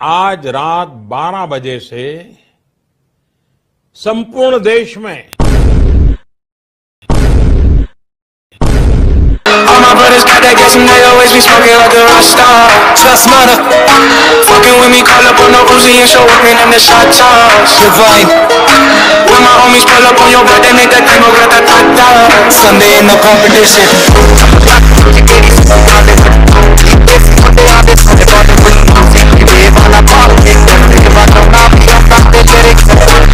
आज रात 12 बजे से संपूर्ण देश में All my brothers got that gas and they always be smoking like a Rasta. Trust mother, fucking with me, call up on the Uzi and show up in them the shot toss. Divine, when my homies pull up on your block, they make that thing go grata-ta-ta. Sunday in the competition.